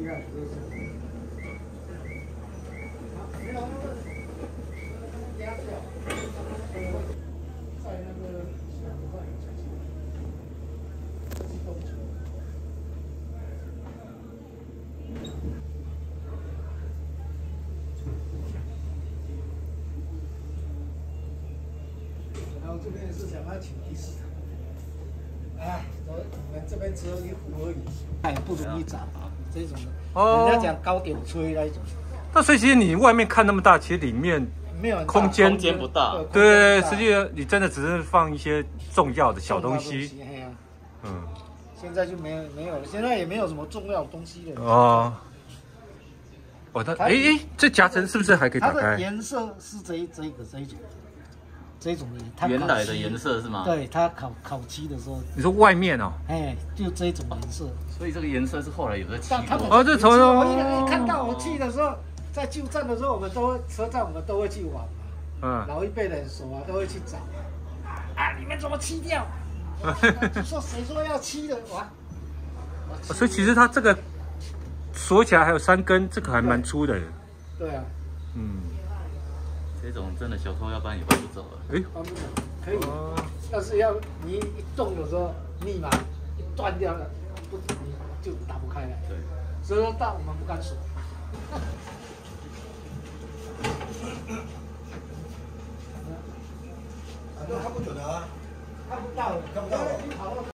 应该不是。没有那个压掉，在那个小的话有才行。这是动车。然后这边是想要请第四台。 哎，我们这边只有一壶而已，哎，不容易找啊，这种的。哦。人家讲高点吹那一种。 那所以其实你外面看那么大，其实里面没有空间不大。 对，实际上你真的只是放一些重要的小东西。嗯。 现在就没有了，现在也没有什么重要的东西了。 哦。哦，它这夹层是不是还可以打开？ 它的颜色是这一种。这种的， 原来的颜色是吗？ 对，它烤漆的时候。 你说外面哦？ 哎，就这种颜色。 所以这个颜色是后来有的漆过。 哦，这从我一看到我去的时候，在旧站的时候，我们都会去玩嘛。嗯。老一辈的人熟啊，都会去找。啊，你们怎么漆掉？就说谁说要漆的哇？ 所以其实它这个锁起来还有3根，这个还蛮粗的。 对啊。嗯。 这种真的小偷要搬也搬不走了。 哎，搬不走，可以，但是要你一动，有时候密码一断掉了，不你就打不开了。对，所以说我们不敢锁。 看不久的啊， 看不到，看不到。